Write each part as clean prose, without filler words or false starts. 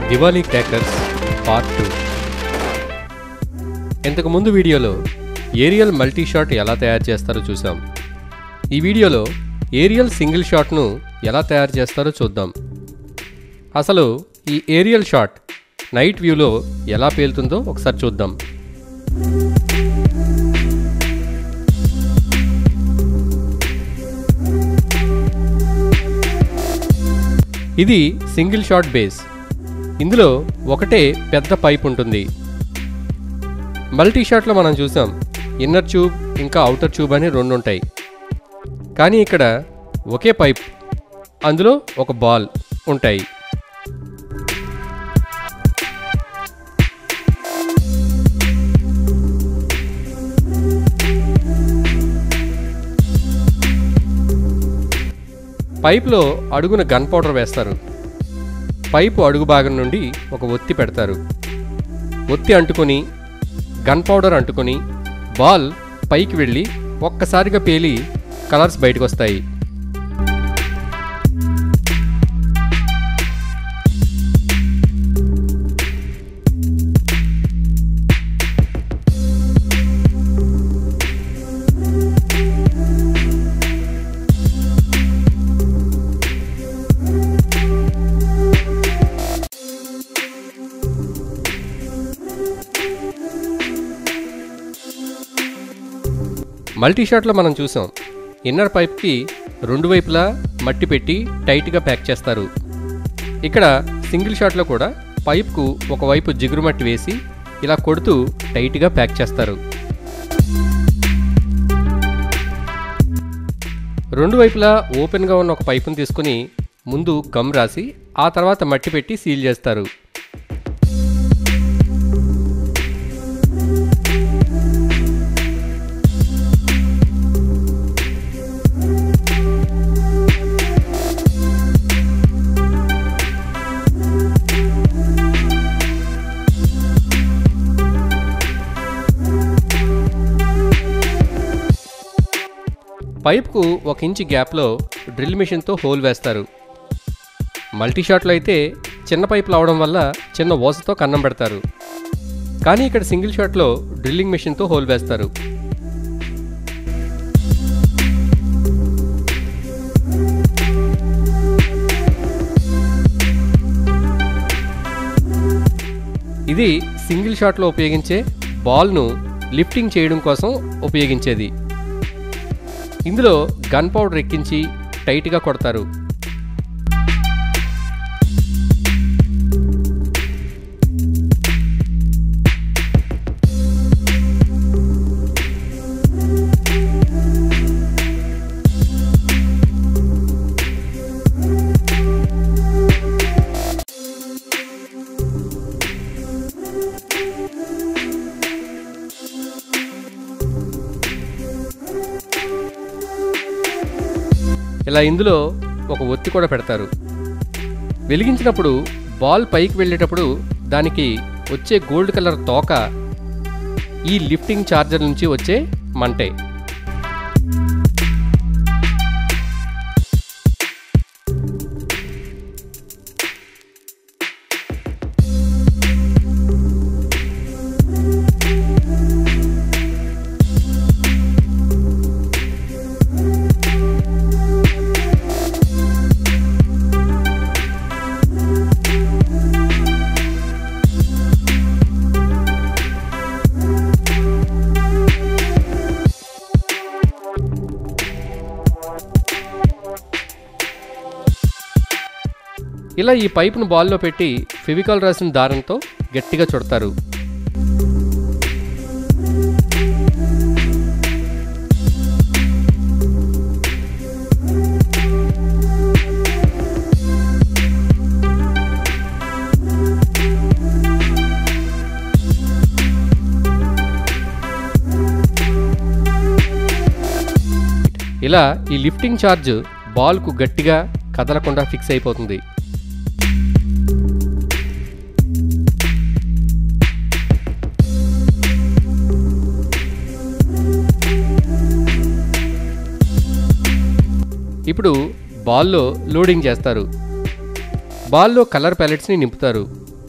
Diwali crackers part 2. ఇంతకు ముందు వీడియోలో ఏరియల్ మల్టీ షాట్ ఎలా తయారు చేస్తారో చూసాం. ఈ వీడియోలో ఏరియల్ సింగిల్ షాట్ను ఎలా తయారు చేస్తారో చూద్దాం. అసలు ఈ ఏరియల్ షాట్ నైట్ వ్యూలో ఎలా పేలుతుందో ఒకసారి చూద్దాం. ఇది సింగిల్ షాట్ బేస్. ఇందులో ఒకటే పెద్ద పైప్ ఉంటుంది. మల్టీ షాట్లో మనం చూసాం ఇన్నర్ ట్యూబ్ ఇంకా అవుటర్ ట్యూబ్ అని రెండు ఉంటాయి. కానీ ఇక్కడ ఒకే పైప్, అందులో ఒక బాల్ ఉంటాయి. పైప్లో అడుగున గన్ పౌడర్ వేస్తారు. పైపు అడుగు భాగం నుండి ఒక ఒత్తి పెడతారు. ఒత్తి అంటుకొని గన్ పౌడర్ అంటుకొని బాల్ పైకి వెళ్ళి ఒక్కసారిగా పేలి కలర్స్ బయటకు వస్తాయి. మల్టీ షాట్లో మనం చూసాం ఇన్నర్ పైప్కి రెండు వైపులా మట్టి పెట్టి టైట్గా ప్యాక్ చేస్తారు. ఇక్కడ సింగిల్ షాట్లో కూడా పైప్కు ఒకవైపు జిగురు మట్టి వేసి ఇలా కొడుతూ టైట్గా ప్యాక్ చేస్తారు. రెండు వైపులా ఓపెన్గా ఉన్న ఒక పైపును తీసుకుని ముందు గమ్ రాసి ఆ తర్వాత మట్టి పెట్టి సీల్ చేస్తారు. పైప్కు 1 ఇంచ్ గ్యాప్లో డ్రిల్ మిషన్తో హోల్ వేస్తారు. మల్టీ షాట్లో అయితే చిన్న పైపులు అవడం వల్ల చిన్న ఓసతో కన్నం పెడతారు. కానీ ఇక్కడ సింగిల్ షాట్లో డ్రిల్లింగ్ మిషన్తో హోల్ వేస్తారు. ఇది సింగిల్ షాట్లో ఉపయోగించే బాల్ను లిఫ్టింగ్ చేయడం కోసం ఉపయోగించేది. ఇందులో గన్ పౌడర్ ఎక్కించి టైట్గా కొడతారు. ఇలా ఇందులో ఒక ఒత్తి కూడా పెడతారు. వెలిగించినప్పుడు బాల్ పైకి వెళ్ళేటప్పుడు దానికి వచ్చే గోల్డ్ కలర్ తోక ఈ లిఫ్టింగ్ చార్జర్ నుంచి వచ్చే మంటే. ఇలా ఈ పైపును బాల్లో పెట్టి ఫెవికాల్ రాసిన దారంతో గట్టిగా చుడతారు. ఇలా ఈ లిఫ్టింగ్ ఛార్జ్ బాల్కు గట్టిగా కదలకుండా ఫిక్స్ అయిపోతుంది. ఇప్పుడు బాల్లో లోడింగ్ చేస్తారు. బాల్లో కలర్ ప్యాలెట్స్ని నింపుతారు.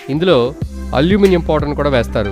ఇందులో అల్యూమినియం పౌడర్ను కూడా వేస్తారు.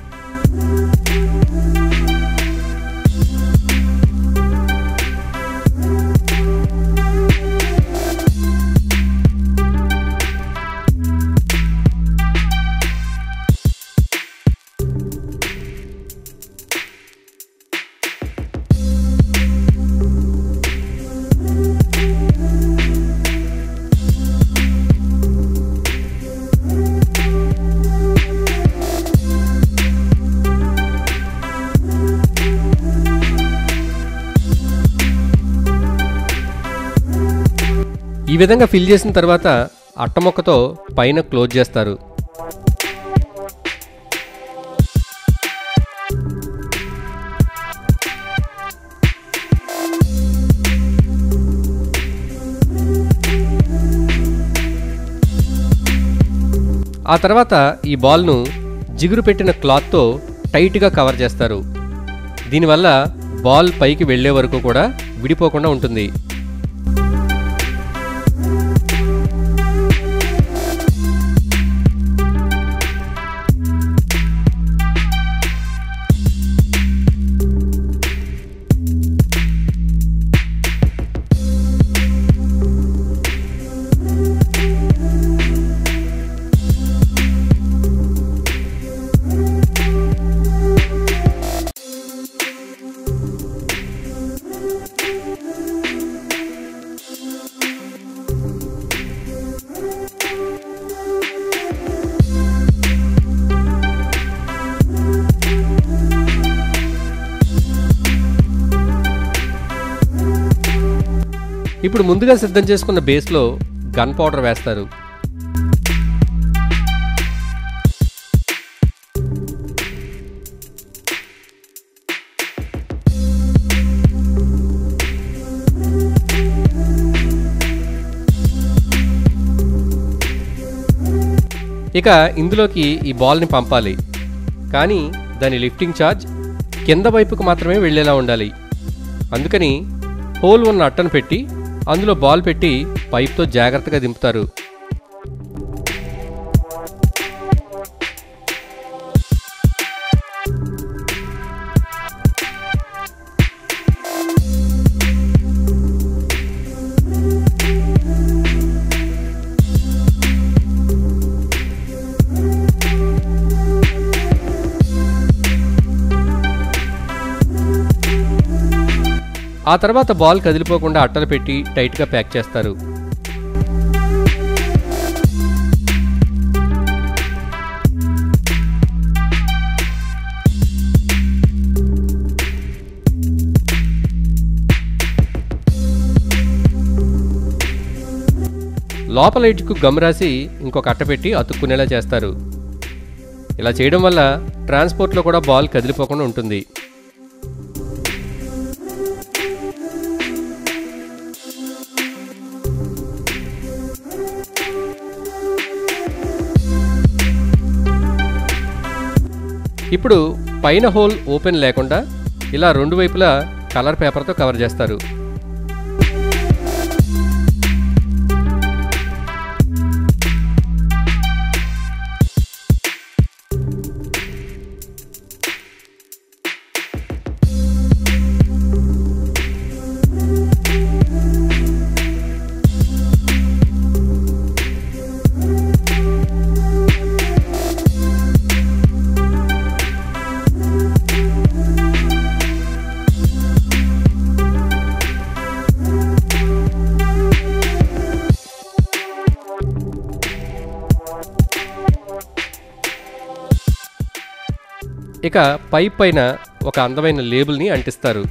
ఈ విధంగా ఫిల్ చేసిన తర్వాత అట్టముక్కతో పైన క్లోజ్ చేస్తారు. ఆ తర్వాత ఈ బాల్ను జిగురు పెట్టిన క్లాత్తో టైట్గా కవర్ చేస్తారు. దీనివల్ల బాల్ పైకి వెళ్ళే వరకు కూడా విడిపోకుండా ఉంటుంది. ఇప్పుడు ముందుగా సిద్ధం చేసుకున్న బేస్లో గన్ పౌడర్ వేస్తారు. ఇక ఇందులోకి ఈ బాల్ని పంపాలి, కానీ దాని లిఫ్టింగ్ ఛార్జ్ కింద వైపుకు మాత్రమే వెళ్ళేలా ఉండాలి. అందుకని హోల్ ఉన్న అట్టను పెట్టి అందులో బాల్ పెట్టి పైప్తో జాగ్రత్తగా దింపుతారు. ఆ తర్వాత బాల్ కదిలిపోకుండా అట్టలు పెట్టి టైట్గా ప్యాక్ చేస్తారు. లోపల ఇటుకు గమ్ రాసి ఇంకొక అట్ట పెట్టి అతుక్కునేలా చేస్తారు. ఇలా చేయడం వల్ల ట్రాన్స్పోర్ట్లో కూడా బాల్ కదిలిపోకుండా ఉంటుంది. ఇప్పుడు పైన హోల్ ఓపెన్ లేకుండా ఇలా రెండు వైపులా కలర్ పేపర్తో కవర్ చేస్తారు. ఇక పైప్ పైన ఒక అందమైన లేబుల్ని అంటిస్తారు.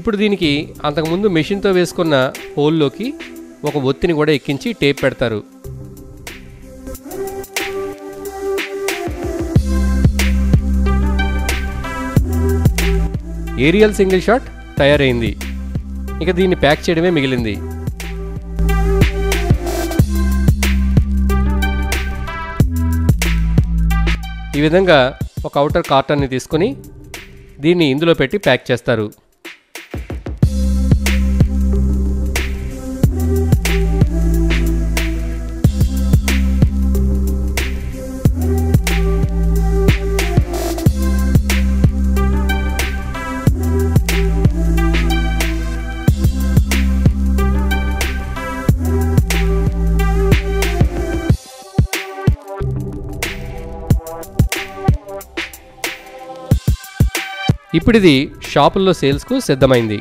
ఇప్పుడు దీనికి అంతకుముందు మెషిన్తో వేసుకున్న హోల్లోకి ఒక ఒత్తిని కూడా ఎక్కించి టేప్ పెడతారు. ఏరియల్ సింగిల్ షాట్ తయారైంది. ఇక దీన్ని ప్యాక్ చేయడమే మిగిలింది. ఈ విధంగా ఒక అవుటర్ కార్టన్ని తీసుకొని దీన్ని ఇందులో పెట్టి ప్యాక్ చేస్తారు. ఇప్పుడు ఇది షాపుల్లో సేల్స్కు సిద్ధమైంది.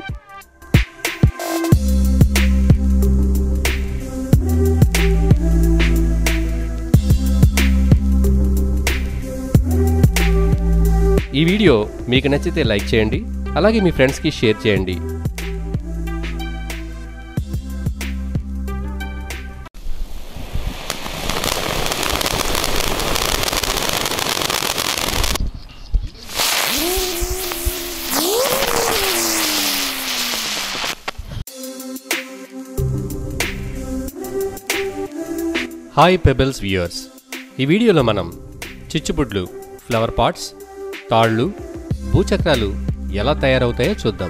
ఈ వీడియో మీకు నచ్చితే లైక్ చేయండి, అలాగే మీ ఫ్రెండ్స్కి షేర్ చేయండి. హాయ్ పెబెల్స్ వ్యూయర్స్, ఈ వీడియోలో మనం చిచ్చుబుడ్లు, ఫ్లవర్ పాట్స్, తాళ్ళు, భూచక్రాలు ఎలా తయారవుతాయో చూద్దాం.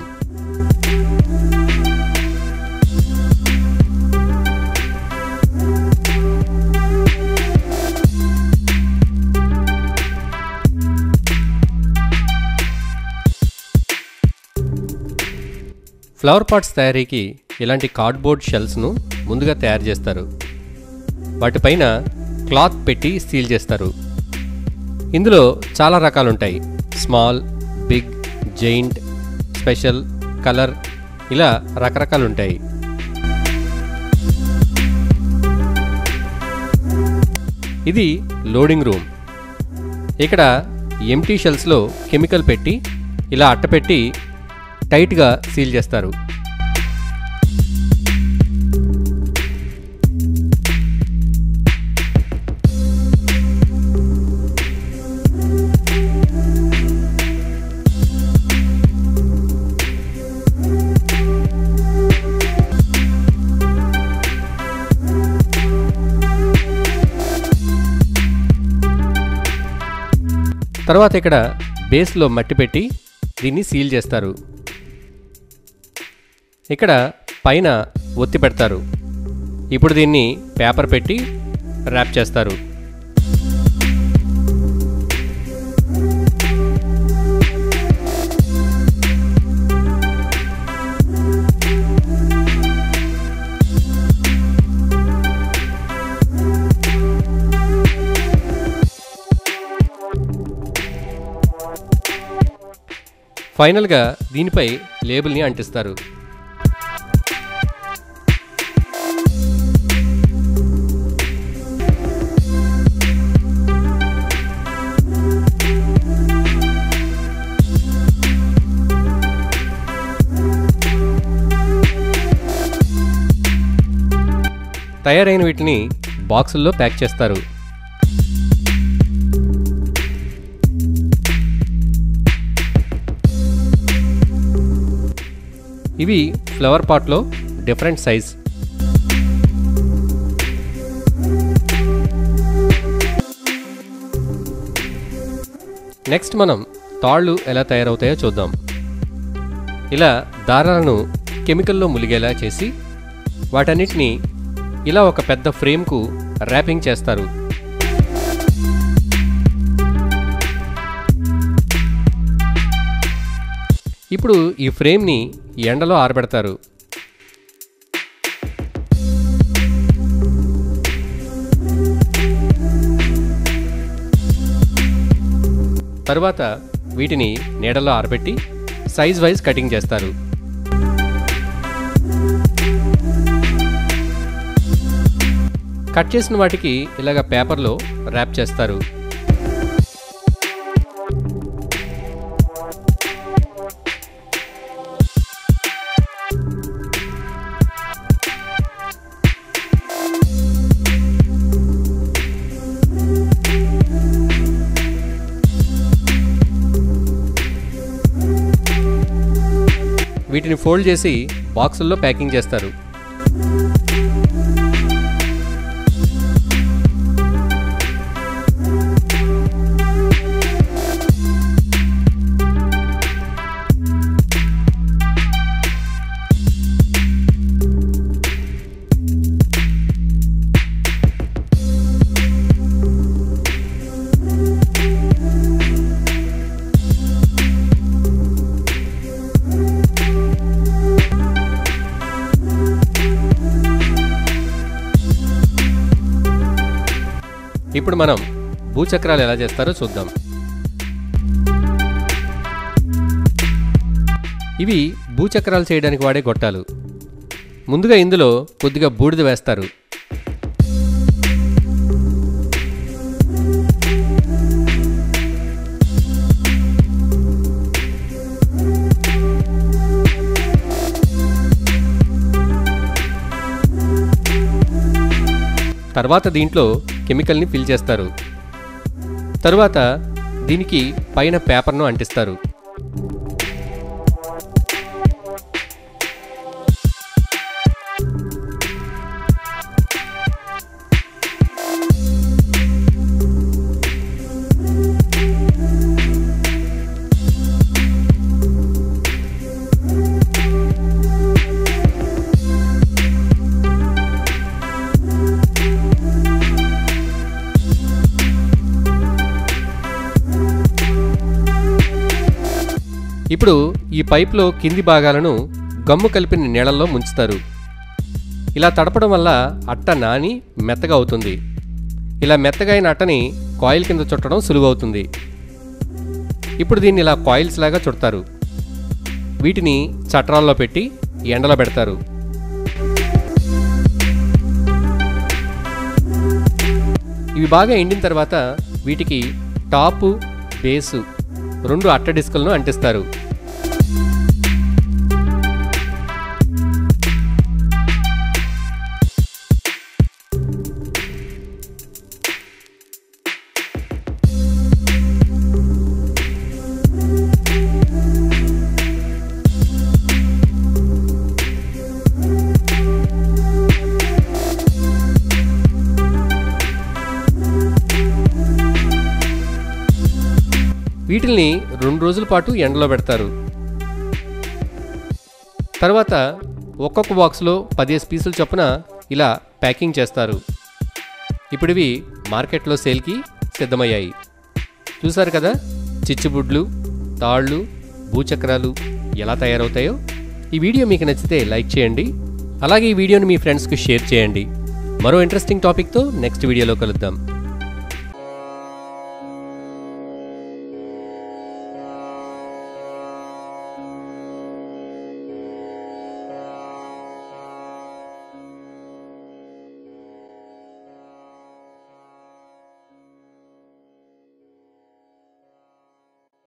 ఫ్లవర్ పాట్స్ తయారీకి ఇలాంటి కార్డ్బోర్డ్ షెల్స్ను ముందుగా తయారు చేస్తారు. వాటిపైన క్లాత్ పెట్టి సీల్ చేస్తారు. ఇందులో చాలా రకాలుంటాయి. Small, big, giant, special, colour, ఇలా రకరకాలుంటాయి. ఇది లోడింగ్ రూమ్. ఇక్కడ ఎంటీ షెల్స్లో కెమికల్ పెట్టి ఇలా అట్టపెట్టి టైట్గా సీల్ చేస్తారు. తర్వాత ఇక్కడ బేస్లో మట్టి పెట్టి దీన్ని సీల్ చేస్తారు. ఇక్కడ పైన ఒత్తి పెడతారు. ఇప్పుడు దీన్ని పేపర్ పెట్టి ర్యాప్ చేస్తారు. ఫైనల్గా దీనిపై లేబుల్ని అంటిస్తారు. తయారైన వీటిని బాక్సుల్లో ప్యాక్ చేస్తారు. ఇవి ఫ్లవర్ పాట్లో డిఫరెంట్ సైజ్. నెక్స్ట్ మనం తాళ్ళు ఎలా తయారవుతాయో చూద్దాం. ఇలా దారాలను కెమికల్లో ములిగేలా చేసి వాటన్నిటిని ఇలా ఒక పెద్ద ఫ్రేమ్కు ర్యాపింగ్ చేస్తారు. ఇప్పుడు ఈ ఫ్రేమ్ని ఎండలో ఆరబెడతారు. తరువాత వీటిని నీడలో ఆరబెట్టి సైజ్ వైజ్ కటింగ్ చేస్తారు. కట్ చేసిన వాటికి ఇలాగ పేపర్లో ర్యాప్ చేస్తారు. వీటిని ఫోల్డ్ చేసి బాక్సుల్లో ప్యాకింగ్ చేస్తారు. ఇప్పుడు మనం భూచక్రాలు ఎలా చేస్తారో చూద్దాం. ఇవి భూచక్రాలు చేయడానికి వాడే గొట్టాలు. ముందుగా ఇందులో కొద్దిగా బూడిద వేస్తారు. తర్వాత దీంట్లో కెమికల్ని ఫిల్ చేస్తారు. తరువాత దీనికి పైన పేపర్ను అంటిస్తారు. ఇప్పుడు ఈ పైప్లో కింది భాగాలను గమ్ము కలిపిన నీళ్ళల్లో ముంచుతారు. ఇలా తడపడం వల్ల అట్ట నాని మెత్తగా అవుతుంది. ఇలా మెత్తగా అయిన అట్టని కాయిల్ కింద చుట్టడం సులువవుతుంది. ఇప్పుడు దీన్ని ఇలా కాయిల్స్ లాగా చుడతారు. వీటిని చట్రాల్లో పెట్టి ఎండలో పెడతారు. ఇవి బాగా ఎండిన తర్వాత వీటికి టాపు, బేసు 2 అట్ట డిస్కులను అంటిస్తారు. వీటిల్ని 2 రోజుల పాటు ఎండలో పెడతారు. తర్వాత ఒక్కొక్క బాక్స్లో 10 పీసులు చొప్పున ఇలా ప్యాకింగ్ చేస్తారు. ఇప్పుడు ఇవి మార్కెట్లో సేల్కి సిద్ధమయ్యాయి. చూసారు కదా చిచ్చుబుడ్లు, తాళ్ళు, భూచక్రాలు ఎలా తయారవుతాయో. ఈ వీడియో మీకు నచ్చితే లైక్ చేయండి. అలాగే ఈ వీడియోని మీ ఫ్రెండ్స్కి షేర్ చేయండి. మరో ఇంట్రెస్టింగ్ టాపిక్తో నెక్స్ట్ వీడియోలో కలుద్దాం.